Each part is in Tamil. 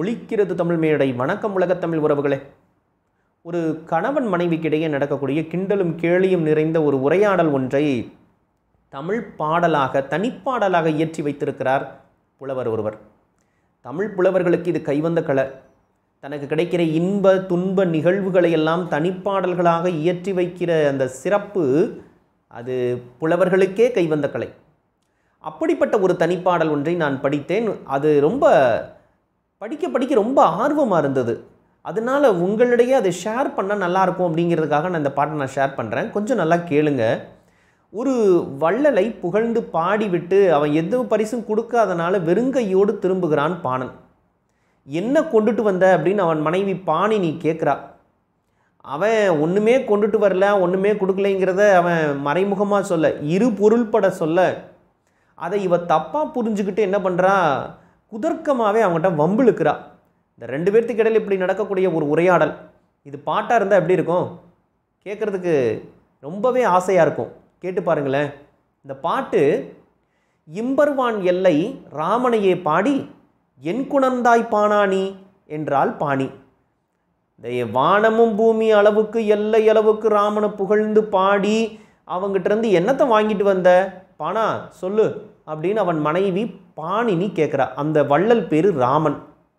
ஒலிக்கிறது தமிழ் மேடை. வணக்கம் உலகத்தமிழ் உறவுகளே. ஒரு கணவன் மனைவிக்கிடையே நடக்கக்கூடிய கிண்டலும் கேலியும் நிறைந்த ஒரு உரையாடல் ஒன்றை தமிழ் பாடலாக தனிப்பாடலாக இயற்றி வைத்திருக்கிறார் புலவர் ஒருவர். தமிழ் புலவர்களுக்கு இது கைவந்த கலை. தனக்கு கிடைக்கிற இன்ப துன்ப நிகழ்வுகளை எல்லாம் தனிப்பாடல்களாக இயற்றி வைக்கிற அந்த சிறப்பு அது புலவர்களுக்கே கைவந்த கலை. அப்படிப்பட்ட ஒரு தனிப்பாடல் ஒன்றை நான் படித்தேன். அது ரொம்ப படிக்க ரொம்ப ஆர்வமாக இருந்தது. அதனால் உங்களிடையே அதை ஷேர் பண்ணால் நல்லாயிருக்கும் அப்படிங்கிறதுக்காக நான் இந்த பாட்டை நான் ஷேர் பண்ணுறேன். கொஞ்சம் நல்லா கேளுங்க. ஒரு வள்ளலை புகழ்ந்து பாடிவிட்டு அவன் எந்த பரிசும் கொடுக்காதனால வெறுங்கையோடு திரும்புகிறான் பாணன். என்ன கொண்டுட்டு வந்த அப்படின்னு அவன் மனைவி பாணினி கேட்குறா. அவன் ஒன்றுமே கொண்டுட்டு வரல, ஒன்றுமே கொடுக்கலைங்கிறத அவன் மறைமுகமாக சொல்ல, இரு பொருள்பட சொல்ல, அதை இவ தப்பாக புரிஞ்சுக்கிட்டு என்ன பண்ணுறா, குதர்க்கமாகவே அவங்ககிட்ட வம்பிழுக்கிறா. இந்த ரெண்டு பேர்த்துக்கு இடையில் இப்படி நடக்கக்கூடிய ஒரு உரையாடல் இது பாட்டாக இருந்தால் எப்படி இருக்கும்? கேட்குறதுக்கு ரொம்பவே ஆசையாக இருக்கும். கேட்டு பாருங்களேன். இந்த பாட்டு இம்பர்வான் எல்லை ராமனையே பாடி என் குணந்தாய் பாணானி என்றால் பாணி. இந்த வானமும் பூமி அளவுக்கு எல்லை அளவுக்கு ராமனை புகழ்ந்து பாடி அவங்ககிட்டருந்து என்னத்தை வாங்கிட்டு வந்த பாணா சொல்லு அப்படின்னு அவன் மனைவி பாணினி கேட்குறா. அந்த வள்ளல் பேர் ராமன்.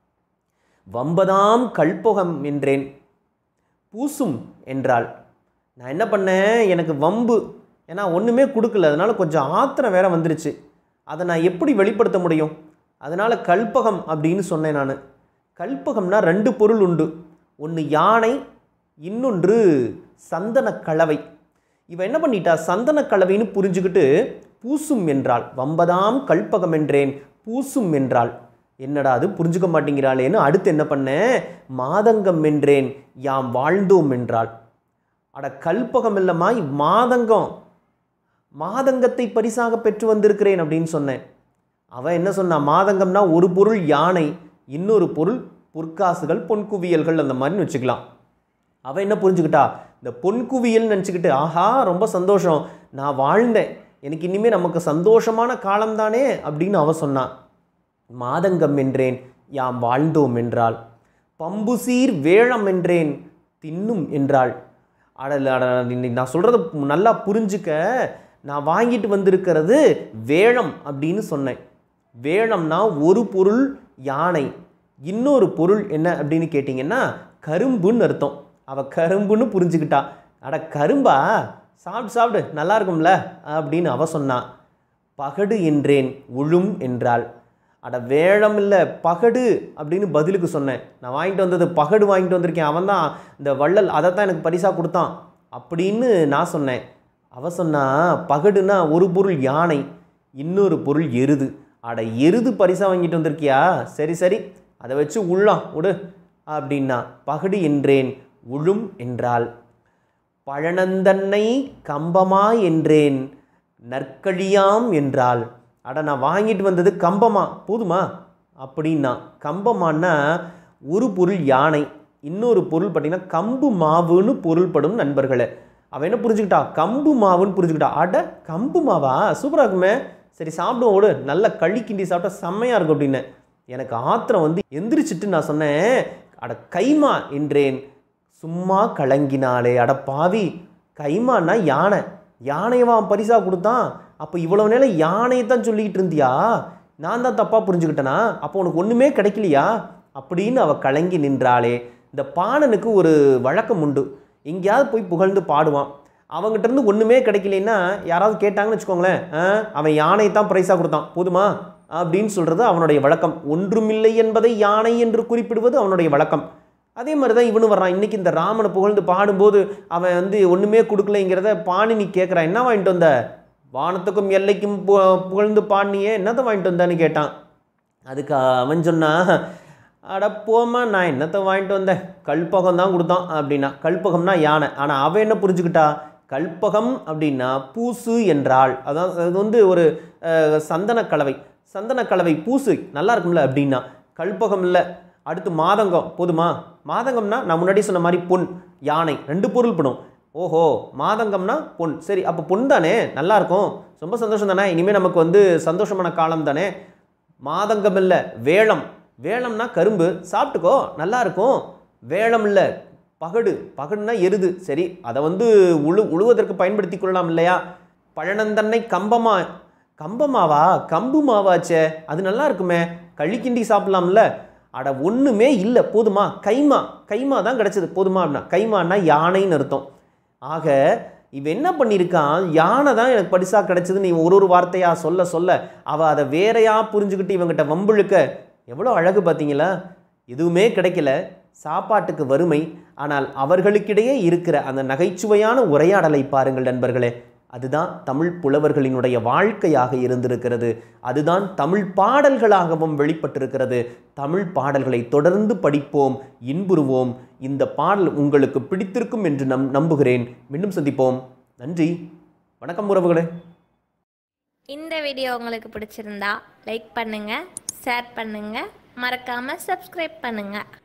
வம்பதாம் கல்பொகம் என்றேன், பூசும் என்றாள். நான் என்ன பண்ணேன், எனக்கு வம்பு, ஏன்னா ஒன்றுமே கொடுக்கல, அதனால் கொஞ்சம் ஆத்திரம் வேற வந்துருச்சு. அதை நான் எப்படி வெளிப்படுத்த முடியும்? அதனால் கல்பகம் அப்படின்னு சொன்னேன் நான். கல்பகம்னா ரெண்டு பொருள் உண்டு. ஒன்று யானை, இன்னொன்று சந்தன கலவை. இவன் என்ன பண்ணிட்டா, சந்தன கலவைன்னு புரிஞ்சுக்கிட்டு பூசும் என்றாள். வம்பதாம் கல்பகம் என்றேன், பூசும் என்றாள். என்னடா அது புரிஞ்சுக்க மாட்டேங்கிறாளேன்னு அடுத்து என்ன பண்ணேன், மாதங்கம் என்றேன், யாம் வாழ்ந்தோம் என்றாள். அட கல்பகம் இல்லைம்மா, மாதங்கம், மாதங்கத்தை பரிசாக பெற்று வந்திருக்கிறேன் அப்படின்னு சொன்னேன். அவன் என்ன சொன்னா, மாதங்கம்னா ஒரு பொருள் யானை, இன்னொரு பொருள் பொற்காசுகள் பொன்குவியல்கள் அந்த மாதிரி வச்சுக்கலாம். அவன் என்ன புரிஞ்சுக்கிட்டா, இந்த பொன்குவியல் நினச்சிக்கிட்டு ஆஹா ரொம்ப சந்தோஷம், நான் வாழ்ந்தேன், எனக்கு இனிமேல் நமக்கு சந்தோஷமான காலம்தானே அப்படின்னு அவன் சொன்னான். மாதங்கம் என்றேன், யாம் வாழ்ந்தோம் என்றாள். பம்புசீர் வேழம் என்றேன், தின்னும் என்றாள். நான் சொல்கிறத நல்லா புரிஞ்சுக்க, நான் வாங்கிட்டு வந்திருக்கிறது வேழம் அப்படின்னு சொன்னேன். வேழம்னா ஒரு பொருள் யானை, இன்னொரு பொருள் என்ன அப்படின்னு கேட்டிங்கன்னா கரும்புன்னு அர்த்தம். அவள் கரும்புன்னு புரிஞ்சுக்கிட்டா. அட கரும்பா, சாப்பிடு சாப்பிடு நல்லா இருக்கும்ல அப்படின்னு அவ சொன்னான். பகடு என்றேன், உழும் என்றாள். அட வேழம் இல்லை பகடு அப்படின்னு பதிலுக்கு சொன்னேன். நான் வாங்கிட்டு வந்தது பகடு வாங்கிட்டு வந்திருக்கேன், அவன் தான் இந்த வள்ளல் அதைத்தான் எனக்கு பரிசாக கொடுத்தான் அப்படின்னு நான் சொன்னேன். அவ சொன்னா பகடுனா ஒரு பொருள் யானை, இன்னொரு பொருள் எருது. அட எருது பரிசாக வாங்கிட்டு வந்திருக்கியா, சரி சரி அதை வச்சு உள்ளாம் விடு அப்படின்னா. பகடு என்றேன், உழும் என்றாள். பழனந்தன்னை கம்பமா என்றேன், நற்கழியாம் என்றாள். அட நான் வாங்கிட்டு வந்தது கம்பமா, போதுமா அப்படின்னா. கம்பமானா ஒரு பொருள் யானை, இன்னொரு பொருள் பார்த்தீங்கன்னா கம்பு மாவுன்னு பொருள்படும் நண்பர்களே. அவன் என்ன புரிஞ்சுக்கிட்டா, கம்பு மாவுன்னு புரிஞ்சுக்கிட்டா. அட கம்பு மாவா, சூப்பராக இருக்குமே, சரி சாப்பிடுவோம் ஓடு, நல்ல களி கிண்டி சாப்பிட்டா செம்மையாக இருக்கும் அப்படின்னு. எனக்கு ஆத்திரம் வந்து எந்திரிச்சிட்டு நான் சொன்னேன், அட கைமா என்றேன், சும்மா கலங்கினாலே. அட பாவி, கைமானா யானை, யானையவா பரிசாக கொடுத்தான், அப்போ இவ்வளோ நேரம் யானையை தான் சொல்லிக்கிட்டு இருந்தியா, நான் தான் தப்பாக புரிஞ்சுக்கிட்டேனா, அப்போ உனக்கு ஒன்றுமே கிடைக்கலையா அப்படின்னு அவள் கலங்கி நின்றாளே. இந்த பாணனுக்கு ஒரு வழக்கம் உண்டு, எங்கேயாவது போய் புகழ்ந்து பாடுவான். அவங்ககிட்ட இருந்து ஒன்றுமே கிடைக்கலன்னா யாராவது கேட்டாங்கன்னு வச்சுக்கோங்களேன், அவன் யானையை தான் பரிசாக கொடுத்தான் போதுமா அப்படின்னு சொல்கிறது அவனுடைய வழக்கம். ஒன்றுமில்லை என்பதை யானை என்று குறிப்பிடுவது அவனுடைய வழக்கம். அதே மாதிரி தான் இவனு வர்றான். இன்றைக்கி இந்த ராமனை புகழ்ந்து பாடும்போது அவன் வந்து ஒன்றுமே கொடுக்கலைங்கிறத பாணினி கேட்குறான். என்ன வாங்கிட்டு வந்த, வானத்துக்கும் எல்லைக்கும் புகழ்ந்து பாடினியே, என்னத்தை வாங்கிட்டு வந்தான்னு கேட்டான். அதுக்கு அவன் சொன்னான், அட போமா, நான் என்னத்தை வாங்கிட்டு வந்தேன், கல்பகம் தான் கொடுத்தான் அப்படின்னா. கல்பகம்னா யானை. ஆனால் அவன் என்ன புரிஞ்சுக்கிட்டா, கல்பகம் அப்படின்னா பூசு என்றாள். அதான் அது வந்து ஒரு சந்தன கலவை, சந்தன கலவை பூசு நல்லா இருக்கும்ல அப்படின்னா. கல்பகம் இல்லை. அடுத்து மாதங்கம், போதுமா, மாதங்கம்னா நான் முன்னாடி சொன்ன மாதிரி பொன் யானை ரெண்டு பொருள் படும். ஓஹோ மாதங்கம்னா பொன், சரி அப்போ பொன் தானே, நல்லாயிருக்கும், ரொம்ப சந்தோஷம் தானே, இனிமேல் நமக்கு வந்து சந்தோஷமான காலம் தானே. மாதங்கம் இல்லை வேழம், வேளம்னா கரும்பு, சாப்பிட்டுக்கோ நல்லா இருக்கும். வேளம் இல்லை, பகடு. பகடுனா எருது. சரி, அதை உழுவதற்கு பயன்படுத்தி கொள்ளலாம் இல்லையா? பழனந்தன்னை கம்பமா. கம்பமாவா? கம்பு மாவாச்சே, அது நல்லா இருக்குமே, களி கிண்டி சாப்பிடலாம்ல. அட ஒன்றுமே இல்லை, போதுமா? கைமா. கைமா தான் கிடச்சிது, போதுமா? அப்படின்னா கைமானா யானைன்னு அர்த்தம். ஆக இவன் என்ன பண்ணியிருக்கான், யானை தான் எனக்கு பரிசாக கிடச்சிதுன்னு நீ ஒரு வார்த்தையாக சொல்ல சொல்ல அவள் அதை வேறையாக புரிஞ்சுக்கிட்டு இவங்கிட்ட வம்புழுக்க எவ்வளோ அழகு பார்த்தீங்களா? எதுவுமே கிடைக்கல, சாப்பாட்டுக்கு வறுமை. ஆனால் அவர்களுக்கிடையே இருக்கிற அந்த நகைச்சுவையான உரையாடலை பாருங்கள் நண்பர்களே. அதுதான் தமிழ் புலவர்களினுடைய வாழ்க்கையாக இருந்திருக்கிறது. அதுதான் தமிழ் பாடல்களாகவும் வெளிப்பட்டிருக்கிறது. தமிழ் பாடல்களை தொடர்ந்து படிப்போம், இன்புறுவோம். இந்த பாடல் உங்களுக்கு பிடித்திருக்கும் என்று நம்புகிறேன். மீண்டும் சந்திப்போம். நன்றி, வணக்கம் உறவுகளே. இந்த வீடியோ உங்களுக்கு பிடிச்சிருந்தா லைக் பண்ணுங்க, ஷேர் பண்ணுங்க, மறக்காம சப்ஸ்கிரைப் பண்ணுங்க.